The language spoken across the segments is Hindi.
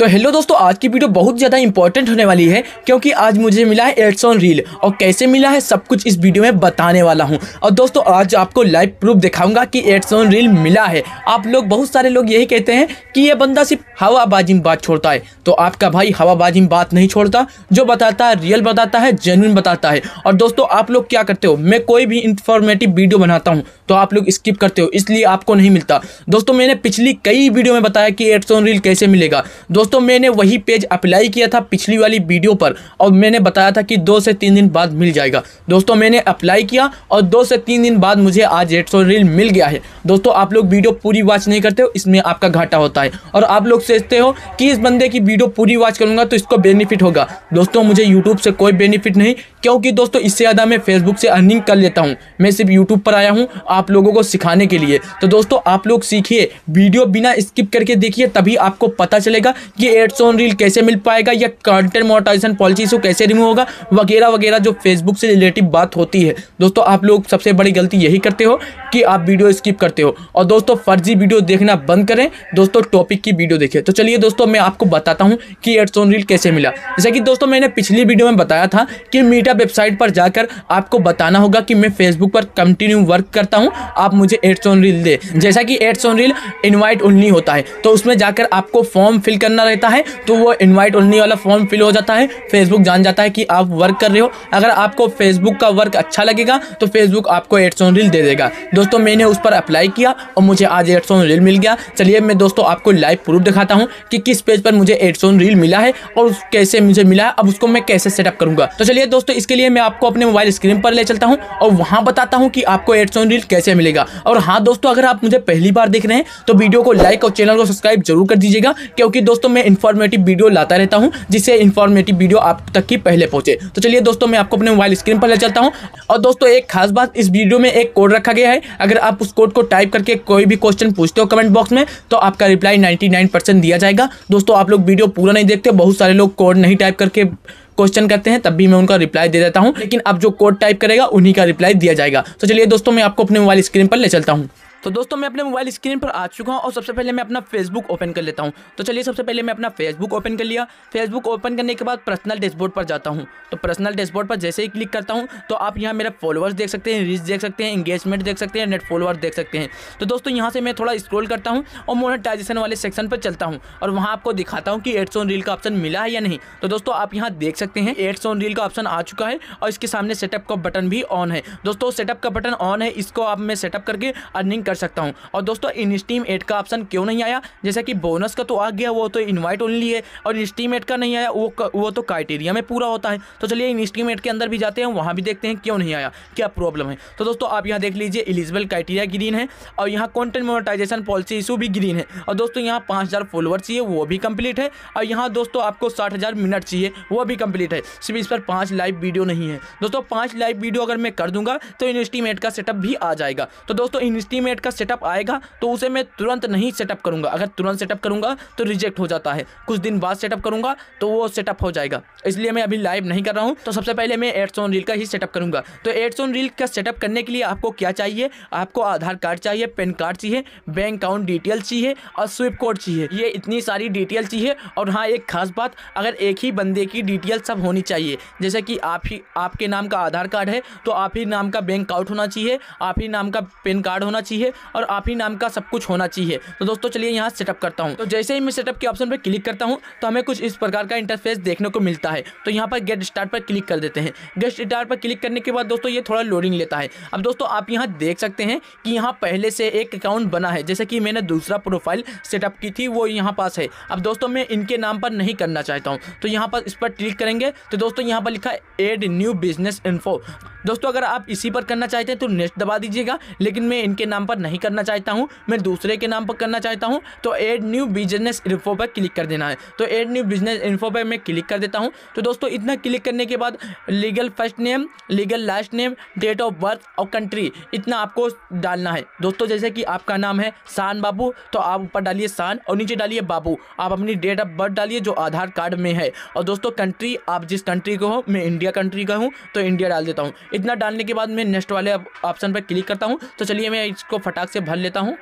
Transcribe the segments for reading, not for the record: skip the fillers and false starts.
तो हेलो दोस्तों, आज की वीडियो बहुत ज़्यादा इंपॉर्टेंट होने वाली है क्योंकि आज मुझे मिला है एड्स ऑन रील और कैसे मिला है सब कुछ इस वीडियो में बताने वाला हूं। और दोस्तों आज आपको लाइव प्रूफ दिखाऊंगा कि एड्स ऑन रील मिला है। आप लोग बहुत सारे लोग यही कहते हैं कि ये बंदा सिर्फ हवाबाजी में बात छोड़ता है, तो आपका भाई हवाबाजी में बात नहीं छोड़ता, जो बताता है रियल बताता है, जेन्युइन बताता है। और दोस्तों आप लोग क्या करते हो, मैं कोई भी इंफॉर्मेटिव वीडियो बनाता हूँ तो आप लोग स्किप करते हो, इसलिए आपको नहीं मिलता। दोस्तों मैंने पिछली कई वीडियो में बताया कि एड्स ऑन रील कैसे मिलेगा। दोस्तों मैंने वही पेज अप्लाई किया था पिछली वाली वीडियो पर और मैंने बताया था कि 2 से 3 दिन बाद मिल जाएगा। दोस्तों मैंने अप्लाई किया और 2 से 3 दिन बाद मुझे आज एड्स ऑन रील मिल गया है। दोस्तों आप लोग वीडियो पूरी वॉच नहीं करते हो, इसमें आपका घाटा होता है। और आप लोग सोचते हो कि इस बंदे की वीडियो पूरी वॉच करूंगा तो इसको बेनिफिट होगा। दोस्तों मुझे यूट्यूब से कोई बेनिफिट नहीं, क्योंकि दोस्तों इससे ज़्यादा मैं फेसबुक से अर्निंग कर लेता हूँ। मैं सिर्फ यूट्यूब पर आया हूँ आप लोगों को सिखाने के लिए। तो दोस्तों आप लोग सीखिए, वीडियो बिना स्किप करके देखिए, तभी आपको पता चलेगा कि एड्स ऑन रील कैसे मिल पाएगा या कंटेंट मोनेटाइजेशन पॉलिसी से कैसे रिमूव होगा, वगैरह वगैरह जो फेसबुक से रिलेटिव बात होती है। दोस्तों आप लोग सबसे बड़ी गलती यही करते हो कि आप वीडियो स्किप करते हो। और दोस्तों फर्जी वीडियो देखना बंद करें, दोस्तों टॉपिक की वीडियो देखिए। तो चलिए दोस्तों मैं आपको बताता हूँ कि एड्स ऑन रील कैसे मिला। जैसे कि दोस्तों मैंने पिछली वीडियो में बताया था कि मीटअप वेबसाइट पर जाकर आपको बताना होगा कि मैं फेसबुक पर कंटिन्यू वर्क करता हूँ, आप मुझे एड्स ऑन रील दे। जैसा कि ads on reel invite only होता है, तो उसमें जाकर आपको फॉर्म फिल करना रहता है, तो वो इनवाइट ओनली वाला फॉर्म फिल हो जाता है। फेसबुक जान जाता है कि आप वर्क कर रहे हो। अगर आपको फेसबुक का वर्क अच्छा लगेगा तो फेसबुक आपको एड्स ऑन रील दे देगा। दोस्तों मैंने उस पर अप्लाई किया और मुझे आज एड्स ऑन रील मिल गया। चलिए मैं दोस्तों आपको लाइव प्रूफ दिखाता हूँ कि किस पेज पर मुझे एड्स ऑन रील मिला है और कैसे मुझे मिला है, अब उसको मैं कैसे सेटअप करूंगा। तो चलिए दोस्तों इसके लिए मैं आपको अपने मोबाइल स्क्रीन पर ले चलता हूँ और वहां बताता हूँ कि आपको एड्स ऑन रील कैसे मिलेगा। और हाँ दोस्तों अगर आप मुझे पहली बार देख रहे हैं तो वीडियो को लाइक और चैनल को सब्सक्राइब जरूर कर दीजिएगा, क्योंकि दोस्तों मैं इंफॉर्मेटिव वीडियो लाता रहता हूं जिससे इंफॉर्मेटिव वीडियो आप तक की पहले पहुंचे। तो चलिए दोस्तों मैं आपको अपने मोबाइल स्क्रीन पर ले चलता हूं। और दोस्तों एक खास बात, इस वीडियो में एक कोड रखा गया है। अगर आप उस कोड को टाइप करके कोई भी क्वेश्चन पूछते हो कमेंट बॉक्स में तो आपका रिप्लाई 99% दिया जाएगा। दोस्तों आप लोग वीडियो पूरा नहीं देखते, बहुत सारे लोग कोड नहीं टाइप करके क्वेश्चन करते हैं, तब भी मैं उनका रिप्लाई दे देता हूं, लेकिन अब जो कोड टाइप करेगा उन्हीं का रिप्लाई दिया जाएगा। तो चलिए दोस्तों मैं आपको अपने मोबाइल स्क्रीन पर ले चलता हूं। तो दोस्तों मैं अपने मोबाइल स्क्रीन पर आ चुका हूं और सबसे पहले मैं अपना फेसबुक ओपन कर लेता हूं। तो चलिए सबसे पहले मैं अपना फेसबुक ओपन कर लिया। फेसबुक ओपन करने के बाद पर्सनल डैशबोर्ड पर जाता हूं। तो पर्सनल डैशबोर्ड पर जैसे ही क्लिक करता हूं तो आप यहां मेरा फॉलोअर्स देख सकते हैं, रीच देख सकते हैं, एंगेजमेंट देख सकते हैं, नेट फॉलोअर्स देख सकते हैं। तो दोस्तों यहां से मैं थोड़ा स्क्रॉल करता हूं और मोनेटाइजेशन वाले सेक्शन पर चलता हूं और वहां आपको दिखाता हूं कि एड्स ऑन रील का ऑप्शन मिला है या नहीं। तो दोस्तों आप यहां देख सकते हैं एड्स ऑन रील का ऑप्शन आ चुका है और इसके सामने सेटअप का बटन भी ऑन है। दोस्तों सेटअप का बटन ऑन है, इसको आप मैं सेटअप करके अर्निंग कर सकता हूँ। और दोस्तों इन स्टीम एड का ऑप्शन क्यों नहीं आया, जैसा कि बोनस का तो आ गया, वो तो इनवाइट ओनली है, और इन स्टीम एड का नहीं आया, वो तो क्राइटेरिया में पूरा होता है। तो चलिए इन स्टीम एड के अंदर भी जाते हैं, वहां भी देखते हैं क्यों नहीं आया, क्या प्रॉब्लम है। तो दोस्तों आप यहां देख लीजिए एलिजिबल क्राइटेरिया ग्रीन है और यहाँ कंटेंट मोनेटाइजेशन पॉलिसी इशू भी ग्रीन है। और दोस्तों यहाँ 5000 फॉलोअर चाहिए, वो भी कंप्लीट है। और यहाँ दोस्तों आपको 60,000 मिनट चाहिए, वो भी कंप्लीट है। सिर्फ इस पर 5 लाइव वीडियो नहीं है। दोस्तों 5 लाइव वीडियो अगर मैं कर दूंगा तो इन स्टीम एड का सेटअप भी आ जाएगा। तो दोस्तों इन स्टीम एड का सेटअप आएगा तो उसे मैं तुरंत नहीं सेटअप करूंगा। अगर तुरंत सेटअप करूंगा तो रिजेक्ट हो जाता है, कुछ दिन बाद सेटअप करूंगा तो वो सेटअप हो जाएगा, इसलिए मैं अभी लाइव नहीं कर रहा हूं। तो सबसे पहले मैं एड्स ऑन रील का ही सेटअप करूंगा। तो एड्स ऑन रील का सेटअप करने के लिए आपको क्या चाहिए, आपको आधार कार्ड चाहिए, पैन कार्ड चाहिए, बैंक अकाउंट डिटेल चाहिए और स्विफ्ट कोड चाहिए। ये इतनी सारी डिटेल चाहिए। और हाँ एक खास बात, अगर एक ही बंदे की डिटेल सब होनी चाहिए, जैसे कि आपके नाम का आधार कार्ड है तो आप ही नाम का बैंक अकाउंट होना चाहिए, आप ही नाम का पैन कार्ड होना चाहिए और आप ही नाम का सब कुछ होना चाहिए। तो दोस्तों चलिए यहाँ सेटअप करता हूँ। तो जैसे ही मैं सेटअप के ऑप्शन पर क्लिक करता हूँ तो हमें कुछ इस प्रकार का इंटरफेस देखने को मिलता है। तो यहाँ पर गेट स्टार्ट पर क्लिक कर देते हैं। गेट स्टार्ट पर क्लिक करने के बाद दोस्तों ये थोड़ा लोडिंग लेता है। अब दोस्तों आप यहाँ देख सकते हैं कि यहाँ पहले से एक अकाउंट बना है, जैसे कि मैंने दूसरा प्रोफाइल सेटअप की थी वो यहाँ पास है। अब दोस्तों मैं इनके नाम पर नहीं करना चाहता हूँ, तो यहाँ पर इस पर क्लिक करेंगे तो दोस्तों यहाँ पर लिखा है एड न्यू बिजनेस इन्फो। दोस्तों अगर आप इसी पर करना चाहते हैं तो नेक्स्ट दबा दीजिएगा, लेकिन मैं इनके नाम पर नहीं करना चाहता हूँ, मैं दूसरे के नाम पर करना चाहता हूँ। तो एड न्यू बिजनेस इन्फो पर क्लिक कर देना है। तो एड न्यू बिजनेस इन्फो पर मैं क्लिक कर देता हूँ। तो दोस्तों इतना क्लिक करने के बाद legal first name, legal last name, date of birth और कंट्री इतना आपको डालना है। दोस्तों जैसे कि आपका नाम है शान बाबू तो आप ऊपर डालिए शान और नीचे डालिए बाबू। आप अपनी डेट ऑफ बर्थ डालिए जो आधार कार्ड में है। और दोस्तों कंट्री आप जिस कंट्री को हो, मैं इंडिया कंट्री का हूँ तो इंडिया डाल देता हूँ। इतना डालने के बाद मैं नेक्स्ट वाले ऑप्शन पर क्लिक करता हूँ। तो चलिए मैं इसको फटाक से भर लेता हूँ।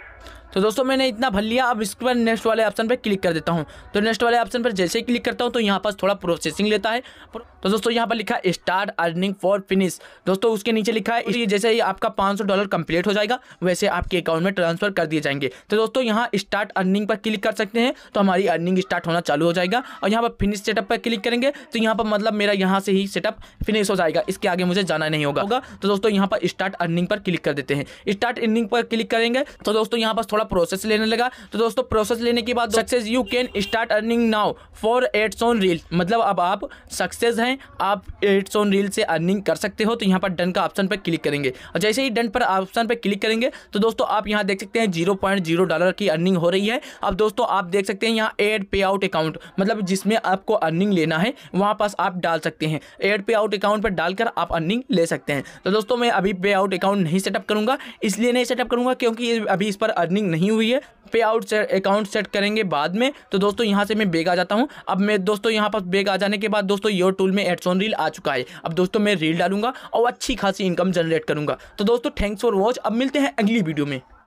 तो दोस्तों मैंने इतना भर लिया। अब इसके बाद नेक्स्ट वाले ऑप्शन पर क्लिक कर देता हूँ। तो नेक्स्ट वाले ऑप्शन पर जैसे ही क्लिक करता हूँ तो यहाँ पर थोड़ा प्रोसेसिंग लेता है। तो दोस्तों यहाँ पर लिखा है स्टार्ट अर्निंग फॉर फिनिश। दोस्तों उसके नीचे लिखा है जैसे ही आपका $500 कंप्लीट हो जाएगा वैसे आपके अकाउंट में ट्रांसफर कर दिए जाएंगे। तो दोस्तों यहाँ स्टार्ट अर्निंग पर क्लिक कर सकते हैं तो हमारी अर्निंग स्टार्ट होना चालू हो जाएगा। और यहाँ पर फिनिश सेटअप पर क्लिक करेंगे तो यहाँ पर मतलब मेरा यहाँ से ही सेटअप फिनिश हो जाएगा, इसके आगे मुझे जाना नहीं होगा। तो दोस्तों यहाँ पर स्टार्ट अर्निंग पर क्लिक कर देते हैं। स्टार्ट अर्निंग पर क्लिक करेंगे तो दोस्तों यहाँ पर थोड़ा प्रोसेस लेने लगा। तो दोस्तों प्रोसेस लेने के बाद success you can start earning now for ads on reel, मतलब अब आप सक्सेस हैं, आप एड्स ऑन रील से अर्निंग कर सकते हो। तो यहाँ पर डन का ऑप्शन पर क्लिक करेंगे और जैसे ही डन पर ऑप्शन पर क्लिक करेंगे तो दोस्तों आप यहाँ देख सकते हैं $0.0 की अर्निंग हो रही है। अब दोस्तों आप देख सकते हैं यहाँ एड पे आउट अकाउंट, मतलब जिसमें आपको अर्निंग लेना है वहाँ पास आप डाल सकते हैं। एड पे आउट अकाउंट पर डालकर आप अर्निंग ले सकते हैं। तो दोस्तों मैं अभी पे आउट अकाउंट नहीं सेटअप करूँगा, इसलिए नहीं सेटअप करूँगा क्योंकि अभी इस पर अर्निंग नहीं हुई है। पे आउट अकाउंट सेट करेंगे बाद में। तो दोस्तों यहाँ से मैं बैक आ जाता हूँ। अब मैं दोस्तों यहाँ पर बैक आ जाने के बाद दोस्तों योर टूल में एड्स ऑन रील आ चुका है। अब दोस्तों मैं रील डालूंगा और अच्छी खासी इनकम जनरेट करूंगा। तो दोस्तों थैंक्स फॉर वॉच। अब मिलते हैं अगली वीडियो में।